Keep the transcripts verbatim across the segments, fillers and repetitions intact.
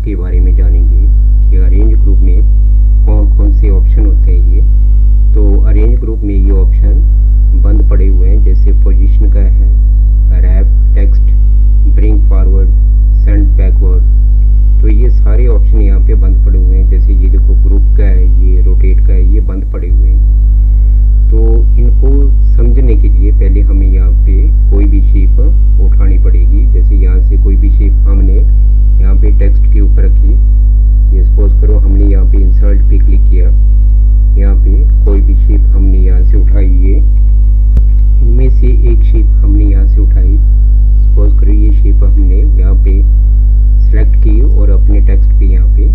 के बारे में जानेंगे कि अरेंज ग्रुप में कौन कौन से ऑप्शन होते हैं। ये तो अरेंज ग्रुप में ये ऑप्शन बंद पड़े हुए हैं, जैसे पोजीशन का है, wrap text, bring forward, send backward. तो ये सारे ऑप्शन यहाँ पे बंद पड़े हुए हैं। जैसे ये देखो ग्रुप का है, ये रोटेट का है, ये बंद पड़े हुए हैं। तो इनको समझने के लिए पहले हमें यहाँ पे कोई भी शेप उठानी पड़ेगी। जैसे यहाँ से कोई भी शेप हमने यहाँ पे टेक्स्ट के ऊपर रखी, ये सपोज करो हमने यहाँ पे इंसर्ट पे क्लिक किया, यहाँ पे कोई भी शेप हमने यहाँ से उठाई, ये इनमें से एक शेप हमने यहाँ से उठाई। सपोज करो ये शेप हमने यहाँ पे सेलेक्ट की और अपने टेक्स्ट पे यहाँ पे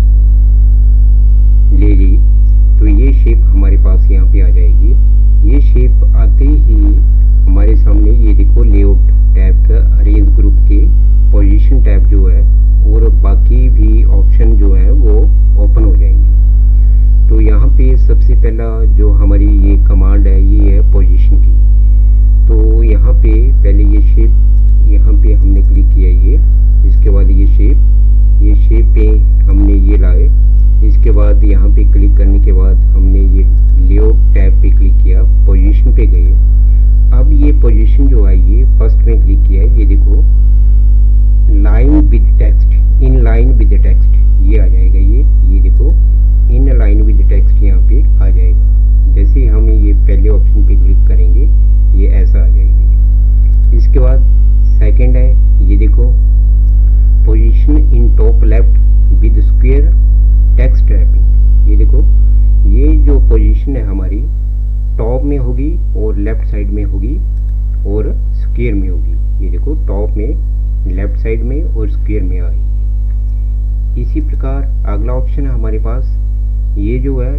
ले ली, तो ये शेप हमारे पास यहाँ पे आ जाएगी। ये शेप आते ही हमारे सामने ये देखो लेआउट टैब का अरेंज ग्रुप के पोजीशन टैब जो है और बाकी भी ऑप्शन जो है वो ओपन हो जाएंगे। तो यहाँ पे सबसे पहला जो हमारी ये कमांड है ये है पोजीशन की। तो यहाँ पे पहले ये शेप यहाँ पे हमने क्लिक किया, ये इसके बाद ये शेप ये शेप पे हमने ये लाए। इसके बाद यहाँ पे क्लिक करने के बाद हमने ये लेआउट टैब पे क्लिक किया, पोजीशन पे गए। अब ये पोजीशन जो है ये फर्स्ट में क्लिक किया है, ये देखो line with text, in line with text ये आ जाएगा। ये ये देखो इन लाइन विद टेक्स्ट यहाँ पे आ जाएगा। जैसे ही हम ये पहले ऑप्शन पे क्लिक करेंगे ये ऐसा आ जाएगा। इसके बाद सेकंड है, ये देखो position in top left with square text wrapping. ये देखो ये जो पोजीशन है हमारी टॉप में होगी और लेफ्ट साइड में होगी और स्क्वायर में होगी। ये देखो टॉप में, लेफ्ट साइड में और स्क्वायर में आएगी। इसी प्रकार अगला ऑप्शन है हमारे पास, ये जो है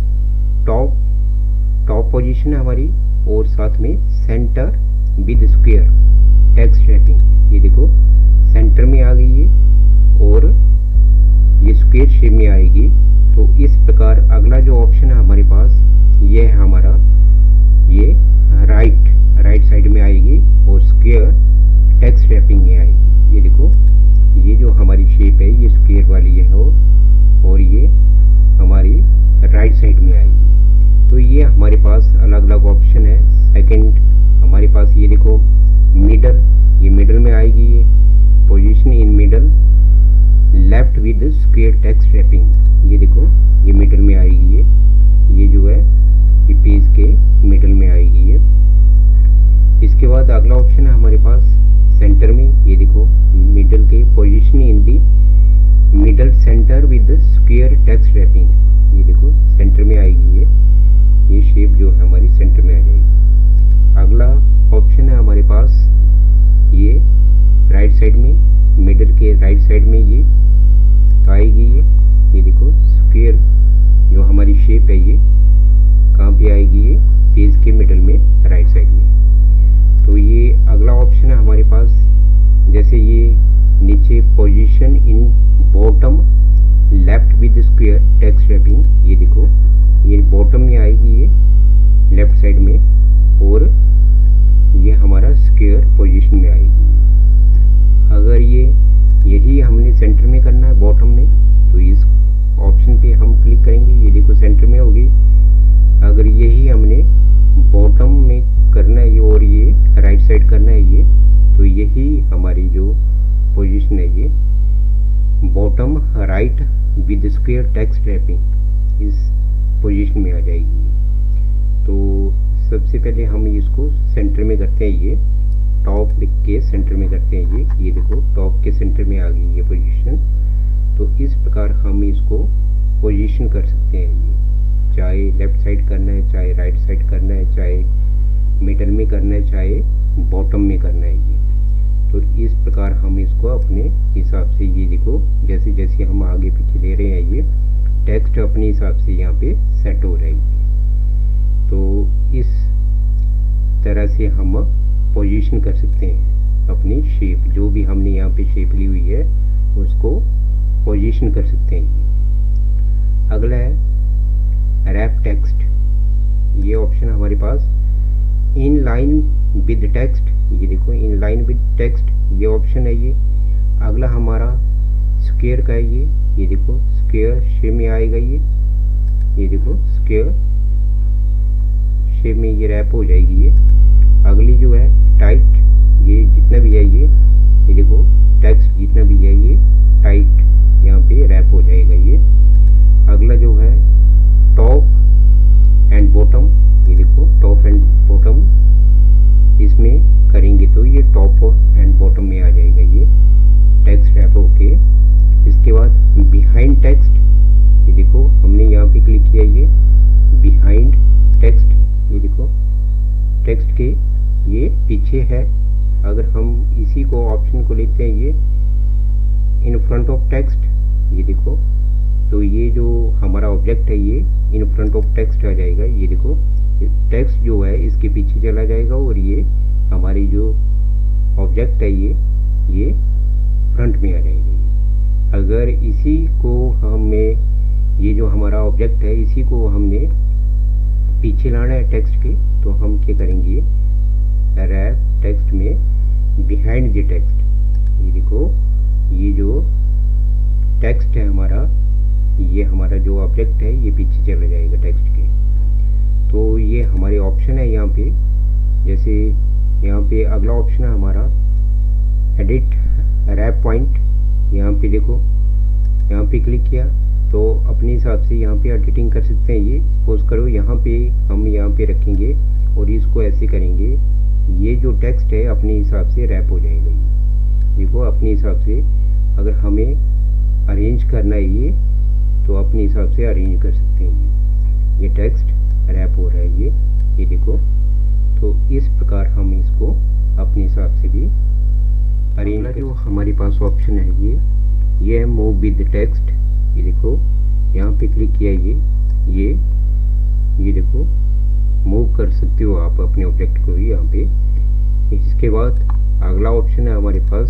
टॉप टॉप पोजीशन है हमारी और साथ में center with square text wrapping. ये देखो सेंटर में आ गई ये और ये स्क्वायर शेप में आएगी। तो इस प्रकार अगला जो ऑप्शन है हमारे पास ये है हमारा ये राइट राइट साइड में आएगी और स्क्वायर टेक्स्ट रैपिंग में आएगी। ये देखो ये जो हमारी शेप है ये स्क्वायर वाली है और ये हमारी राइट साइड में आएगी। तो ये हमारे पास अलग अलग ऑप्शन है। सेकंड हमारे पास ये देखो मिडल, ये मिडल में आएगी, ये position in middle left with square text wrapping. ये देखो ये मिडल में आएगी, ये ये जो है ये पेज के मिडल में आएगी ये। इसके बाद अगला ऑप्शन है हमारे पास सेंटर में, ये देखो मिडल के position in the middle center with square text wrapping. ये देखो सेंटर में आएगी ये ये शेप जो है हमारी सेंटर में आ जाएगी। अगला ऑप्शन है हमारे पास ये राइट साइड में, मिडल के राइट साइड में ये आएगी ये ये देखो स्क्वायर जो हमारी शेप है ये कहाँ पे आएगी, ये पेज के मिडल में राइट साइड में। तो ये अगला ऑप्शन है हमारे पास, जैसे ये नीचे position in bottom left with square text wrapping. ये देखो ये बॉटम में आएगी ये लेफ्ट साइड में और ये हमारा स्क्वायर पोजीशन में आएगी। अगर ये यही हमने सेंटर में करना है बॉटम में, तो इस ऑप्शन पे हम क्लिक करेंगे, ये देखो सेंटर में होगी। अगर यही हमने बॉटम में करना है ये और ये राइट साइड करना है ये, तो यही हमारी जो पोजीशन है ये bottom right with square text wrapping इस पोजीशन में आ जाएगी। तो सबसे पहले हम इसको सेंटर में करते हैं, ये टॉप के सेंटर में करते हैं। ये ये देखो टॉप के सेंटर में आ गई ये पोजीशन। तो इस प्रकार हम इसको पोजीशन कर सकते हैं, ये चाहे लेफ्ट साइड करना है, चाहे राइट साइड करना है, चाहे मिडल में करना है, चाहे बॉटम में करना है ये। तो इस प्रकार हम इसको अपने हिसाब से, ये देखो जैसे जैसे हम आगे पीछे ले रहे हैं ये टेक्स्ट अपने हिसाब से यहाँ पे सेट हो रहेगी। तो इस तरह से हम पोजीशन कर सकते हैं अपनी शेप, जो भी हमने यहाँ पे शेप ली हुई है उसको पोजीशन कर सकते हैं। अगला है रैप टेक्स्ट, ये ऑप्शन हमारे पास इन लाइन विद टेक्स्ट। ये देखो इन लाइन विद टेक्स्ट ये ऑप्शन है ये। अगला हमारा स्क्वायर का है ये ये देखो स्क्वायर शेप में आएगा ये ये देखो स्क्वायर शेप में ये रैप हो जाएगी। ये अगली जो है टाइट, ये जितना भी है ये ये देखो टेक्स्ट जितना भी है ये टाइट यहाँ पे रैप हो जाएगा। ये अगला जो है टॉप एंड बॉटम, ये देखो टॉप एंड बॉटम इसमें करेंगे तो ये टॉप एंड बॉटम में आ जाएगा ये टेक्स्ट रैप होके। इसके बाद बिहाइंड टेक्स्ट, ये देखो हमने यहाँ पे क्लिक किया ये बिहाइंड टेक्स्ट, ये देखो टेक्स्ट के ये पीछे है। अगर हम इसी को ऑप्शन को लेते हैं ये इन फ्रंट ऑफ टेक्स्ट, ये देखो तो ये जो हमारा ऑब्जेक्ट है ये इन फ्रंट ऑफ टेक्स्ट आ जाएगा। ये देखो टेक्स्ट जो है इसके पीछे चला जाएगा और ये हमारी जो ऑब्जेक्ट है ये ये फ्रंट में आ जाएगा। अगर इसी को हमें ये जो हमारा ऑब्जेक्ट है इसी को हमने पीछे लाना है टेक्स्ट के, तो हम क्या करेंगे रैप टेक्स्ट में बिहाइंड द टेक्स्ट, ये देखो ये जो टेक्स्ट है हमारा ये हमारा जो ऑब्जेक्ट है ये पीछे चला जाएगा टेक्स्ट के। तो ये हमारे ऑप्शन है यहाँ पे। जैसे यहाँ पे अगला ऑप्शन है हमारा एडिट रैप पॉइंट, यहाँ पे देखो यहाँ पे क्लिक किया तो अपने हिसाब से यहाँ पे एडिटिंग कर सकते हैं। ये सपोज करो यहाँ पे हम यहाँ पे रखेंगे और इसको ऐसे करेंगे, ये जो टेक्स्ट है अपने हिसाब से रैप हो जाएगा। ये देखो अपने हिसाब से अगर हमें अरेंज करना है ये तो अपने हिसाब से अरेंज कर सकते हैं। ये ये टेक्स्ट रैप हो रहा है ये ये देखो। तो इस प्रकार हम इसको अपने हिसाब से भी अरेंज कर। जो हमारे पास ऑप्शन है ये ये है मूव विद टेक्स्ट, ये देखो यहाँ पे क्लिक किया ये ये ये देखो मूव कर सकते हो आप अपने ऑब्जेक्ट को ही यहाँ पे। इसके बाद अगला ऑप्शन है हमारे पास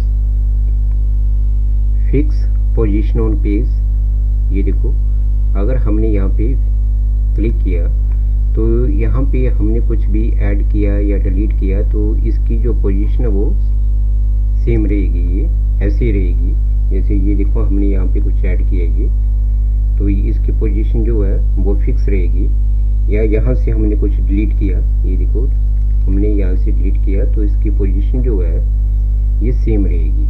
फिक्स पोजीशन ऑन पेज, ये देखो अगर हमने यहाँ पे क्लिक किया तो यहाँ पे हमने कुछ भी ऐड किया या डिलीट किया तो इसकी जो पोजीशन है वो सेम रहेगी, ये ऐसी रहेगी। जैसे ये देखो हमने यहाँ पे कुछ ऐड किया ये तो इसकी पोजीशन जो है वो फिक्स रहेगी। या यहाँ से हमने कुछ डिलीट किया, ये देखो हमने यहाँ से डिलीट किया तो इसकी पोजीशन जो है ये सेम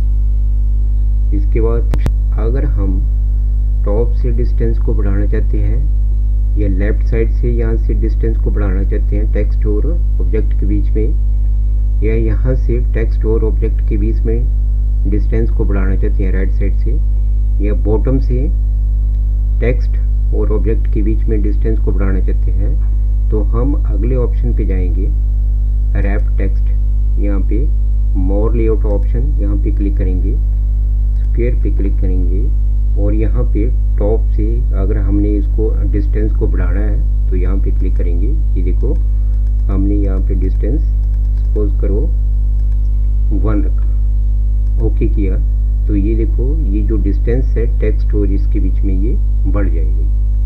रहेगी। इसके बाद अगर हम टॉप से डिस्टेंस को बढ़ाना चाहते हैं या लेफ्ट साइड से यहाँ से डिस्टेंस को बढ़ाना चाहते हैं टेक्स्ट और ऑब्जेक्ट के बीच में, या यहाँ से टेक्स्ट और ऑब्जेक्ट के बीच में डिस्टेंस को बढ़ाना चाहते हैं राइट साइड से, या बॉटम से टेक्स्ट और ऑब्जेक्ट के बीच में डिस्टेंस को बढ़ाना चाहते हैं, तो हम अगले ऑप्शन पे जाएंगे रैप टेक्स्ट। यहाँ पे मोर लेआउट ऑप्शन यहाँ पे क्लिक करेंगे, स्क्वायर पे क्लिक करेंगे और यहाँ पे टॉप से अगर हमने इसको डिस्टेंस को बढ़ाना है तो यहाँ पे क्लिक करेंगे। ये देखो हमने यहाँ पे डिस्टेंस सपोज करो वन रखा, ओके किया तो ये देखो ये जो डिस्टेंस है टेक्स्ट और इसके बीच में ये बढ़ जाएगी।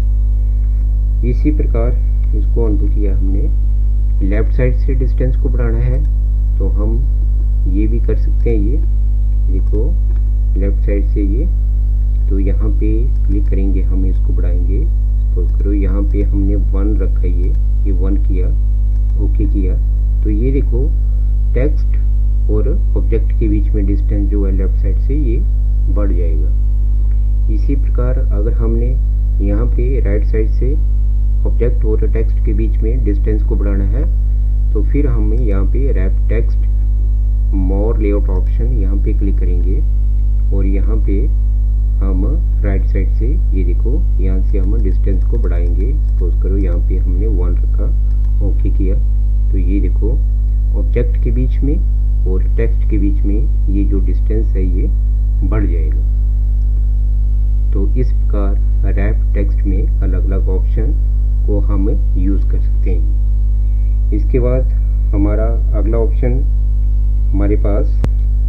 इसी प्रकार इसको अनडू किया हमने, लेफ्ट साइड से डिस्टेंस को बढ़ाना है तो हम ये भी कर सकते हैं। ये देखो लेफ्ट साइड से ये तो यहाँ पे क्लिक करेंगे, हम इसको बढ़ाएंगे। सपोज करो यहाँ पे हमने वन रखा है, ये ये वन किया, ओके किया तो ये देखो टेक्स्ट और ऑब्जेक्ट के बीच में डिस्टेंस जो है लेफ्ट साइड से ये बढ़ जाएगा। इसी प्रकार अगर हमने यहाँ पे राइट साइड से ऑब्जेक्ट और टेक्स्ट के बीच में डिस्टेंस को बढ़ाना है तो फिर हमें यहाँ पे wrap text more layout option यहाँ पे क्लिक करेंगे और यहाँ पे हम राइट साइड से ये देखो यहाँ से हम डिस्टेंस को बढ़ाएंगे। सपोज करो यहाँ पे हमने वन रखा, ओके किया तो ये देखो ऑब्जेक्ट के बीच में और टेक्स्ट के बीच में ये जो डिस्टेंस है ये बढ़ जाएगा। तो इस प्रकार रैप टेक्स्ट में अलग अलग ऑप्शन को हम यूज़ कर सकते हैं। इसके बाद हमारा अगला ऑप्शन हमारे पास,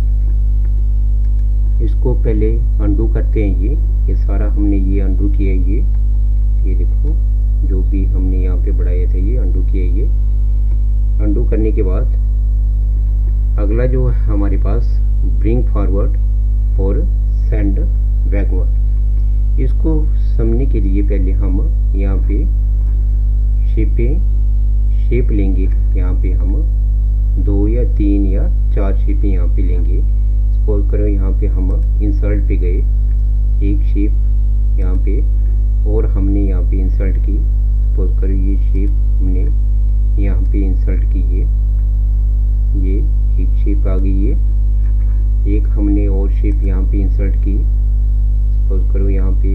इसको पहले अंडू करते हैं। ये ये सारा हमने ये अंडू किया, ये ये देखो जो भी हमने यहाँ पे बढ़ाया था ये अंडू किया। ये अंडू करने के बाद अगला जो है हमारे पास ब्रिंग फॉरवर्ड और सेंड बैकवर्ड। इसको समझने के लिए पहले हम यहाँ पे शेपें शेप लेंगे। यहाँ पे हम दो या तीन या चार शेपें यहाँ पे लेंगे। सपोज करो यहाँ पे हम इंसर्ट पे गए, एक शेप यहाँ पे और हमने यहाँ पे इंसर्ट की। सपोज करो ये शेप हमने यहाँ पे इंसर्ट की, ये ये एक शेप आ गई है। एक हमने और शेप यहाँ पे इंसर्ट की। सपोज करो यहाँ पे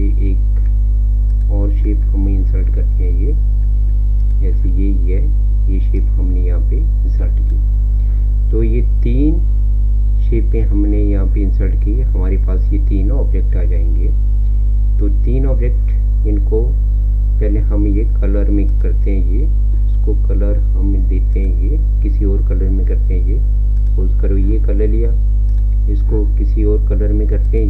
एक और शेप हम इंसर्ट करते हैं, ये जैसे ये ये ये शेप हमने यहाँ पे इंसर्ट की। तो ये तीन शेपें हमने यहाँ पे इंसर्ट की, हमारे पास ये तीन ऑब्जेक्ट आ जाएंगे। तो तीन ऑब्जेक्ट, इनको पहले हम ये कलर में करते हैं, ये इसको कलर हम देते हैं, ये किसी और कलर में करते हैं। ये सपोज करो ये कलर लिया, इसको किसी और कलर में करते हैं,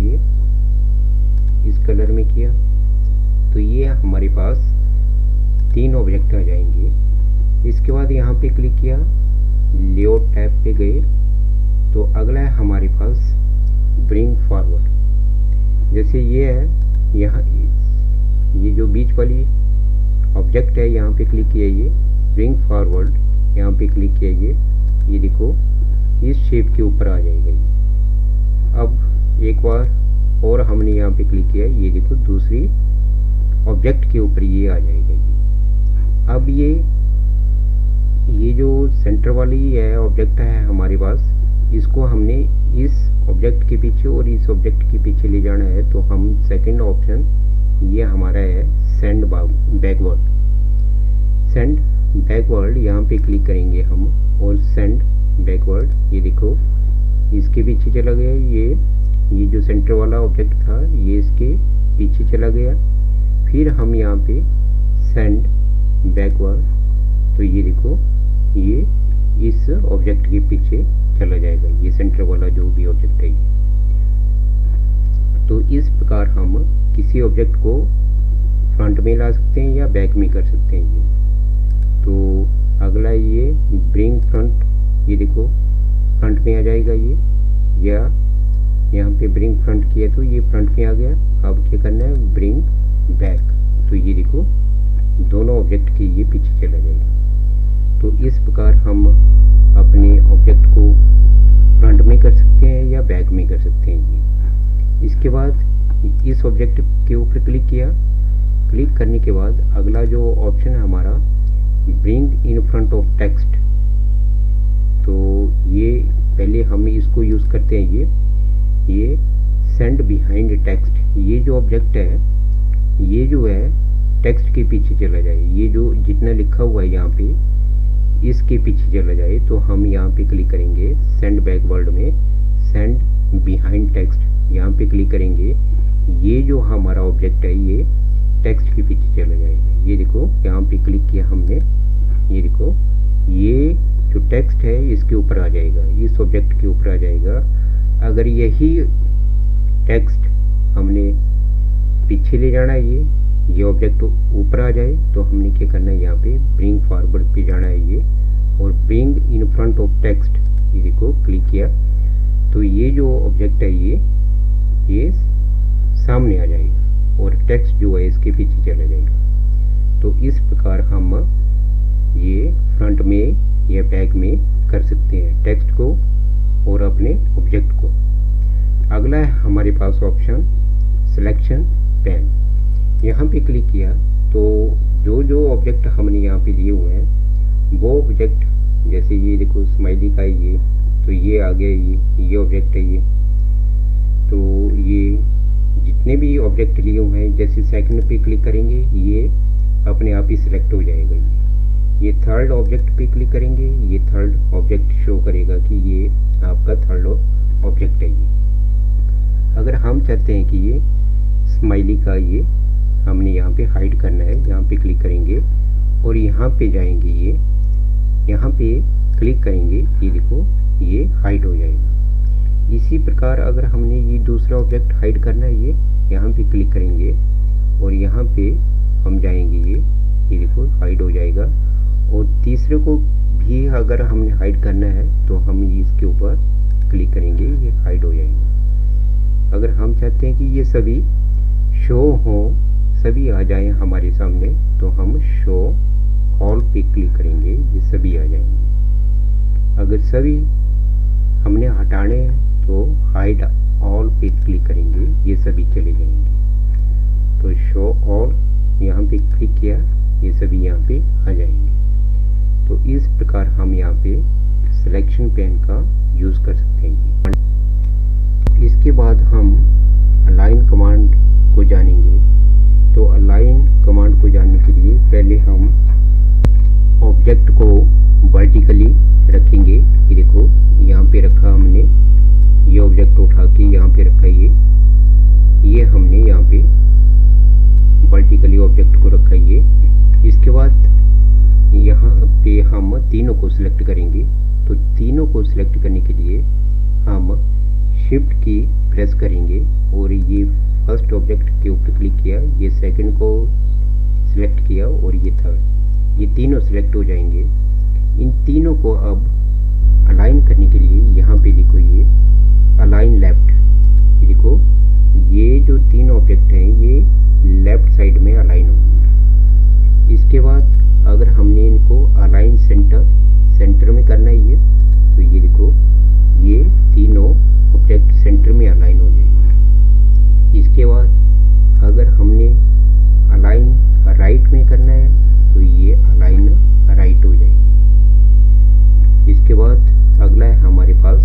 ये इस कलर में किया। तो ये हमारे पास तीन ऑब्जेक्ट आ जाएंगे। इसके बाद यहाँ पे क्लिक किया, लेआउट टैब पे गए, तो अगला है हमारे पास ब्रिंग फॉरवर्ड। जैसे ये है, यहाँ ये जो बीच वाली ऑब्जेक्ट है यहाँ पे क्लिक किया, ये ब्रिंग फॉरवर्ड यहाँ पे क्लिक किया, ये ये देखो इस शेप के ऊपर आ जाएगा ये। अब एक बार और हमने यहाँ पे क्लिक किया, ये देखो दूसरी ऑब्जेक्ट के ऊपर ये आ जाएगा ये। अब ये ये जो सेंटर वाली है ऑब्जेक्ट है हमारे पास, इसको हमने इस ऑब्जेक्ट के पीछे और इस ऑब्जेक्ट के पीछे ले जाना है। तो हम सेकंड ऑप्शन ये हमारा है सेंड बैकवर्ड। सेंड बैकवर्ड यहाँ पे क्लिक करेंगे हम और सेंड बैकवर्ड, ये देखो इसके पीछे चला गया, ये ये जो सेंटर वाला ऑब्जेक्ट था ये इसके पीछे चला गया। फिर हम यहाँ पे सेंड बैकवर्ड, तो ये देखो ये इस ऑब्जेक्ट के पीछे चला जाएगा, ये सेंटर वाला जो भी ऑब्जेक्ट है ये। तो इस प्रकार हम किसी ऑब्जेक्ट को फ्रंट में ला सकते हैं या बैक में कर सकते हैं ये। तो अगला ये ब्रिंग फ्रंट, ये देखो फ्रंट में आ जाएगा ये, या यहाँ पे ब्रिंग फ्रंट किया तो ये फ्रंट में आ गया। अब क्या करना है, ब्रिंग बैक, तो ये देखो दोनों ऑब्जेक्ट के ये पीछे चला जाएगा। तो इस प्रकार हम अपने ऑब्जेक्ट को फ्रंट में कर सकते हैं या बैक में कर सकते हैं ये। इसके बाद इस ऑब्जेक्ट के ऊपर क्लिक किया, क्लिक करने के बाद अगला जो ऑप्शन है हमारा bring in front of text. तो ये पहले हम इसको यूज़ करते हैं, ये ये सेंड बिहाइंड टेक्स्ट। ये जो ऑब्जेक्ट है ये जो है टेक्स्ट के पीछे चला जाए, ये जो जितना लिखा हुआ है यहाँ पे इसके पीछे चला जाए। तो हम यहाँ पे क्लिक करेंगे सेंड बैकवर्ड में, सेंड बिहाइंड टेक्स्ट यहाँ पे क्लिक करेंगे। ये जो हमारा ऑब्जेक्ट है ये टेक्स्ट के पीछे चला जाएगा। ये देखो यहाँ पे क्लिक किया हमने, ये देखो ये जो टेक्स्ट है इसके ऊपर आ जाएगा, इस ऑब्जेक्ट के ऊपर आ जाएगा। अगर यही टेक्स्ट हमने पीछे ले जाना है, ये ये ऑब्जेक्ट ऊपर आ जाए, तो हमने क्या करना है, यहाँ पे ब्रिंग फॉरवर्ड पे जाना है ये, और bring in front of text, ये देखो क्लिक किया तो ये जो ऑब्जेक्ट है ये ये सामने आ जाएगा और टेक्स्ट जो है इसके पीछे चला जाएगा। तो इस प्रकार हम ये फ्रंट में या बैक में कर सकते हैं टेक्स्ट को और अपने ऑब्जेक्ट को। अगला है हमारे पास ऑप्शन सिलेक्शन पेन। यहाँ पे क्लिक किया तो जो जो ऑब्जेक्ट हमने यहाँ पे लिए हुए हैं वो ऑब्जेक्ट, जैसे ये देखो स्माइली का ये, तो ये आ गया, ये ये ऑब्जेक्ट है ये। तो ये जितने भी ऑब्जेक्ट लिए हुए हैं, जैसे सेकंड पे क्लिक करेंगे ये अपने आप ही सिलेक्ट हो जाएगा। ये ये थर्ड ऑब्जेक्ट पे क्लिक करेंगे, ये थर्ड ऑब्जेक्ट शो करेगा कि ये आपका थर्ड ऑब्जेक्ट है ये। अगर हम चाहते हैं कि ये स्माइली का ये हमने यहाँ पे हाइड करना है, यहाँ पे क्लिक करेंगे और यहाँ पे जाएंगे, ये यहाँ पे क्लिक करेंगे, ये देखो ये हाइड हो जाएगा। इसी प्रकार अगर हमने ये दूसरा ऑब्जेक्ट हाइड करना है, ये यहाँ पे क्लिक करेंगे और यहाँ पे हम जाएंगे, ये ये देखो हाइड हो जाएगा। और तीसरे को भी अगर हमने हाइड करना है तो हम इसके ऊपर क्लिक करेंगे, ये हाइड हो जाएगा। अगर हम चाहते हैं कि ये सभी शो हों, सभी आ जाएं हमारे सामने, तो हम शो ऑल पे क्लिक करेंगे, ये सभी आ जाएंगे। अगर सभी हमने हटाने हैं तो हाइड ऑल पे क्लिक करेंगे, ये सभी चले जाएंगे। तो शो ऑल यहाँ पे क्लिक किया, ये सभी यहाँ पे आ जाएंगे। तो इस प्रकार हम यहाँ पे सिलेक्शन पेन का यूज़ कर सकते हैं। इसके बाद हम अलाइन कमांड को जानेंगे। तो अलाइन कमांड को जानने के लिए पहले हम ऑब्जेक्ट को वर्टिकली रखेंगे। ये देखो यहाँ पे रखा हमने, ये ऑब्जेक्ट उठा के यहाँ पे रखा, ये ये हमने यहाँ पे वर्टिकली ऑब्जेक्ट को रखा। ये इसके बाद यहाँ पे हम तीनों को सिलेक्ट करेंगे। तो तीनों को सिलेक्ट करने के लिए हम शिफ्ट की प्रेस करेंगे और ये फर्स्ट ऑब्जेक्ट के ऊपर क्लिक किया, ये सेकंड को सिलेक्ट किया और ये थर्ड, ये तीनों सिलेक्ट हो जाएंगे। इन तीनों को अब अलाइन करने के लिए यहाँ पे देखो ये अलाइन लेफ्ट, ये देखो ये जो तीन ऑब्जेक्ट हैं ये लेफ्ट साइड में अलाइन होंगे। इसके बाद अगर हमने इनको अलाइन सेंटर सेंटर में करना है ये, तो ये देखो ये तीनों ऑब्जेक्ट सेंटर में अलाइन हो जाएंगे। इसके बाद अगर हमने अलाइन राइट में करना है तो ये अलाइन राइट हो जाएंगे। इसके बाद अगला है हमारे पास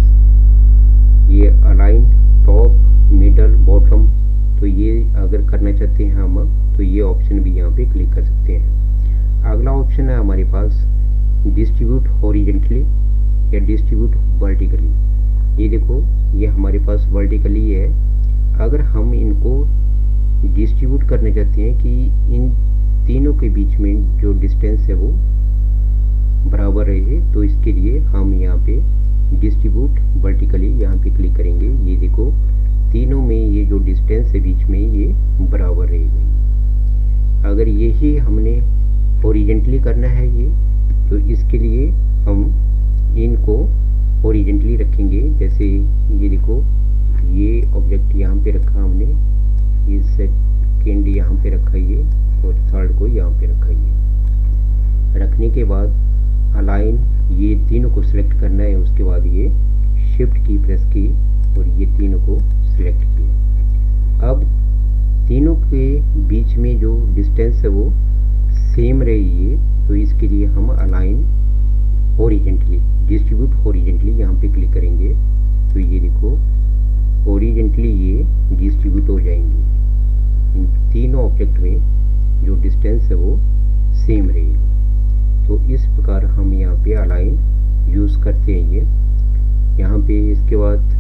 ये अलाइन टॉप मिडल बॉटम। तो ये अगर करना चाहते हैं हम तो ये ऑप्शन भी यहाँ पे क्लिक कर सकते हैं। अगला ऑप्शन है हमारे पास डिस्ट्रीब्यूट हॉरिजेंटली या डिस्ट्रीब्यूट वर्टिकली। ये देखो ये हमारे पास वर्टिकली है। अगर हम इनको डिस्ट्रीब्यूट करना चाहते हैं कि इन तीनों के बीच में जो डिस्टेंस है वो बराबर रहे, तो इसके लिए हम यहाँ पे डिस्ट्रीब्यूट वर्टिकली यहाँ पे क्लिक करेंगे। ये देखो तीनों में ये जो डिस्टेंस है बीच में ये बराबर रहेगा। अगर यही हमने हॉरिजेंटली करना है ये, तो इसके लिए हम इनको हॉरिजेंटली रखेंगे। जैसे ये देखो ये ऑब्जेक्ट यहाँ पे रखा हमने, ये सेकेंड यहाँ पे रखा ये और थर्ड को यहाँ पे रखा ये। रखने के बाद अलाइन ये तीनों को सिलेक्ट करना है। उसके बाद ये शिफ्ट की प्रेस की और ये तीनों को सिलेक्ट किया। अब तीनों के बीच में जो डिस्टेंस है वो सेम रही है, तो इसके लिए हम अलाइन हॉरिजेंटली डिस्ट्रीब्यूट हॉरिजेंटली यहाँ पे क्लिक करेंगे। तो ये देखो हॉरिजेंटली ये डिस्ट्रीब्यूट हो जाएंगे। इन तीनों ऑब्जेक्ट में जो डिस्टेंस है वो सेम रहेगा। तो इस प्रकार हम यहाँ पे अलाइन यूज़ करते हैं ये यहाँ पे। इसके बाद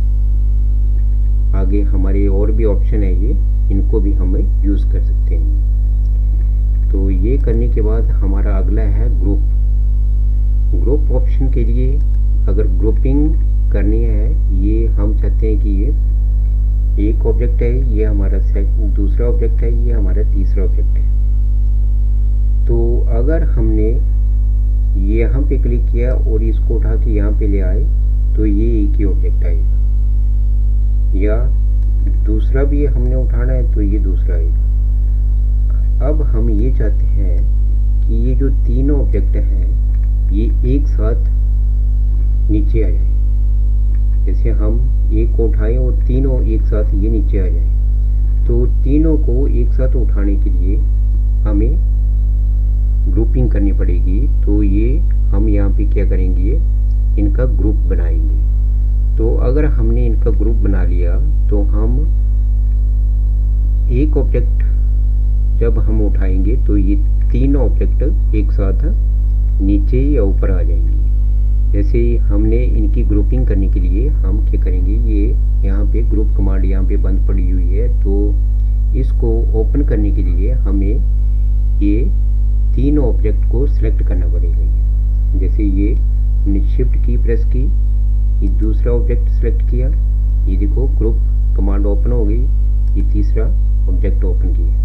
आगे हमारे और भी ऑप्शन है ये, इनको भी हम यूज़ कर सकते हैं। तो ये करने के बाद हमारा अगला है ग्रुप। ग्रुप ऑप्शन के लिए अगर ग्रुपिंग करनी है, ये हम चाहते हैं कि ये एक ऑब्जेक्ट है, ये हमारा दूसरा ऑब्जेक्ट है, ये हमारा तीसरा ऑब्जेक्ट है। तो अगर हमने ये यहाँ पे क्लिक किया और इसको उठा के यहाँ पे ले आए तो ये एक ही ऑब्जेक्ट आएगा, या दूसरा भी हमने उठाना है तो ये दूसरा आएगा। अब हम ये चाहते हैं कि ये जो तीनों ऑब्जेक्ट हैं ये एक साथ नीचे आ जाए। जैसे हम एक को उठाएं और तीनों एक साथ ये नीचे आ जाए, तो तीनों को एक साथ उठाने के लिए हमें ग्रुपिंग करनी पड़ेगी। तो ये हम यहाँ पे क्या करेंगे, इनका ग्रुप बनाएंगे। तो अगर हमने इनका ग्रुप बना लिया तो हम एक ऑब्जेक्ट जब हम उठाएंगे तो ये तीनों ऑब्जेक्ट एक साथ नीचे या ऊपर आ जाएंगे। जैसे हमने इनकी ग्रुपिंग करने के लिए हम क्या करेंगे, ये यहाँ पे ग्रुप कमांड यहाँ पे बंद पड़ी हुई है, तो इसको ओपन करने के लिए हमें ये तीनों ऑब्जेक्ट को सिलेक्ट करना पड़ेगा। जैसे ये हमने शिफ्ट की प्रेस की, ये दूसरा ऑब्जेक्ट सिलेक्ट किया, ये देखो ग्रुप कमांड ओपन हो गई, ये तीसरा ऑब्जेक्ट ओपन किया।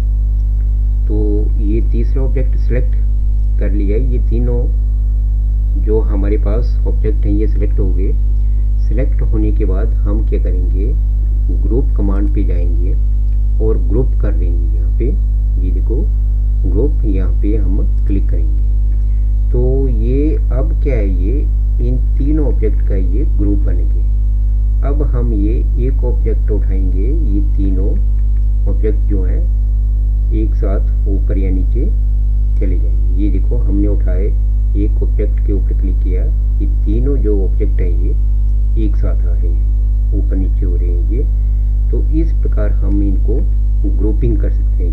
तो ये तीसरा ऑब्जेक्ट सिलेक्ट कर लिया। ये तीनों जो हमारे पास ऑब्जेक्ट हैं ये सिलेक्ट हो गए। सिलेक्ट होने के बाद हम क्या करेंगे, ग्रुप कमांड पे जाएंगे और ग्रुप कर देंगे। यहाँ पे ये देखो ग्रुप, यहाँ पे हम क्लिक करेंगे तो ये अब क्या है, ये इन तीनों ऑब्जेक्ट का ये ग्रुप बन गया। अब हम ये एक ऑब्जेक्ट उठाएंगे, ये तीनों ऑब्जेक्ट जो हैं एक साथ ऊपर या नीचे चले जाएंगे। ये देखो हमने उठाए, एक ऑब्जेक्ट के ऊपर क्लिक किया, ये तीनों जो ऑब्जेक्ट हैं ये एक साथ आ रहे हैं, ऊपर नीचे हो रहे हैं ये। तो इस प्रकार हम इनको ग्रुपिंग कर सकते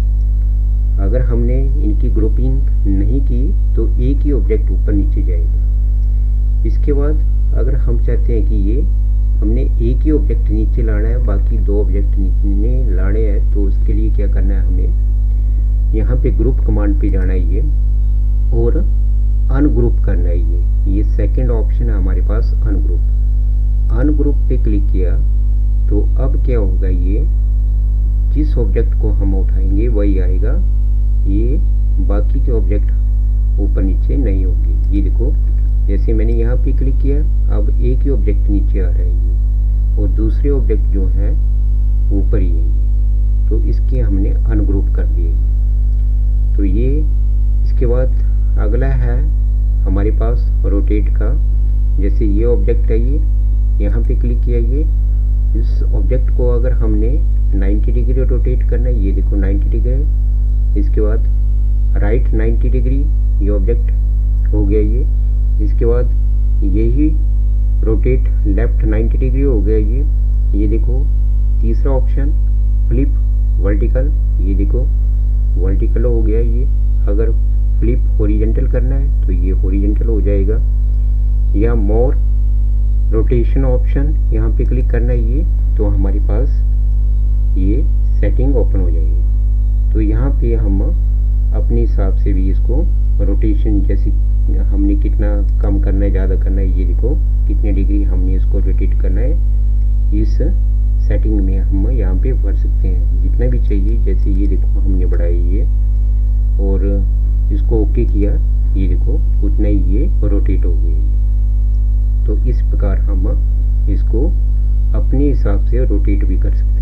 हैं। अगर हमने इनकी ग्रुपिंग नहीं की तो एक ही ऑब्जेक्ट ऊपर नीचे जाएगा। इसके बाद अगर हम चाहते हैं कि ये हमने एक ही ऑब्जेक्ट नीचे लाना है, बाकी दो ऑब्जेक्ट नीचे लाने हैं, तो उसके लिए क्या करना है, हमें यहाँ पे ग्रुप कमांड पे जाना है ये और अनग्रुप करना है। ये ये सेकंड ऑप्शन है हमारे पास, अनग्रुप। अनग्रुप पे क्लिक किया तो अब क्या होगा, ये जिस ऑब्जेक्ट को हम उठाएंगे वही आएगा, ये बाकी के ऑब्जेक्ट ऊपर नीचे नहीं होंगे। ये देखो जैसे मैंने यहाँ पे क्लिक किया, अब एक ही ऑब्जेक्ट नीचे आ रहा है ये, और दूसरे ऑब्जेक्ट जो है ऊपर ही है ये, तो इसके हमने अनग्रुप कर दिया ये। तो ये इसके बाद अगला है हमारे पास रोटेट का। जैसे ये ऑब्जेक्ट है, ये यहाँ पे क्लिक किया, ये इस ऑब्जेक्ट को अगर हमने नब्बे डिग्री रोटेट करना है, ये देखो नब्बे डिग्री, इसके बाद राइट नब्बे डिग्री, ये ऑब्जेक्ट हो गया ये। इसके बाद यही रोटेट लेफ्ट नब्बे डिग्री हो गया ये। ये देखो तीसरा ऑप्शन फ्लिप वर्टिकल, ये देखो वर्टिकल हो गया ये। अगर फ्लिप हॉरिजॉन्टल करना है तो ये हॉरिजॉन्टल हो जाएगा। या मोर रोटेशन ऑप्शन यहाँ पे क्लिक करना है ये, तो हमारे पास ये सेटिंग ओपन हो जाएगी। तो यहाँ पे हम अपने हिसाब से भी इसको रोटेशन, जैसे हमने कितना कम करना है, ज़्यादा करना है, ये देखो कितने डिग्री हमने इसको रोटेट करना है, इस सेटिंग में हम यहाँ पे भर सकते हैं जितना भी चाहिए। जैसे ये देखो हमने बढ़ाई ये और इसको ओके किया, ये देखो उतना ही ये रोटेट हो गया। तो इस प्रकार हम इसको अपने हिसाब से रोटेट भी कर सकते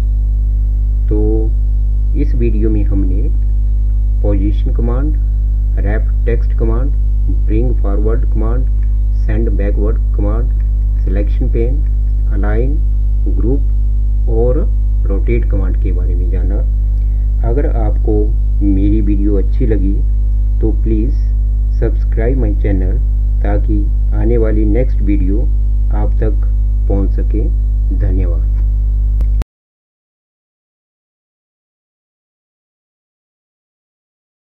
हैं। तो इस वीडियो में हमने position command, wrap text command, bring forward command, send backward command, selection pane, align, group और रोटेट कमांड के बारे में जाना। अगर आपको मेरी वीडियो अच्छी लगी तो प्लीज़ सब्सक्राइब माय चैनल, ताकि आने वाली नेक्स्ट वीडियो आप तक